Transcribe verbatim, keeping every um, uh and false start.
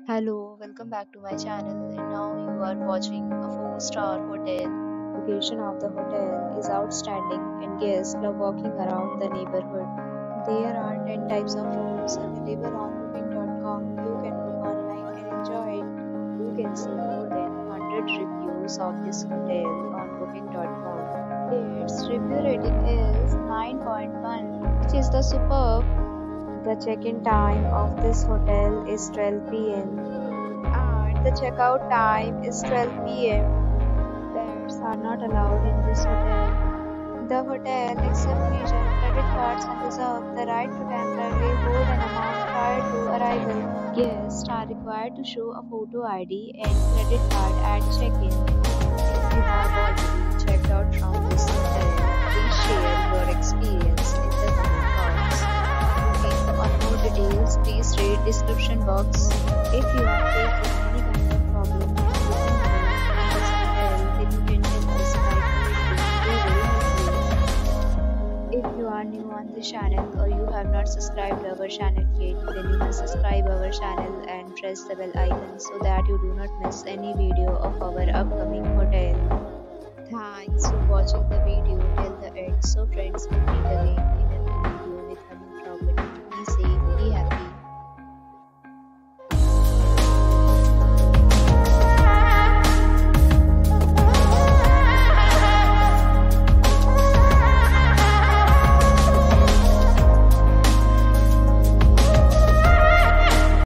Hello, welcome back to my channel. And now you are watching a four-star hotel. Location of the hotel is outstanding and guests love walking around the neighborhood. There are ten types of rooms available on booking dot com. You can book online and enjoy it. You can see more than one hundred reviews of this hotel on booking dot com. Its review rating is nine point one, which is the superb. The check-in time of this hotel is twelve p m and the checkout time is twelve p m Pets are not allowed in this hotel. The hotel accepts major credit cards and reserves the right to temporarily hold an amount prior to arrival. Guests are required to show a photo I D and credit card at check-in. If you have already checked out from this hotel, please share your experience in the comment box. For more details, please read description box. If you are facing any kind of problem with booking room in this hotel, then you can tell us by commenting. We will help you. If you are new on the channel or you have not subscribed our channel yet, then you must subscribe our channel and press the bell icon so that you do not miss any video of our upcoming hotel. Thanks for watching the video till the end. So friends, we'll meet again in a new video with a new property. Be safe, be happy.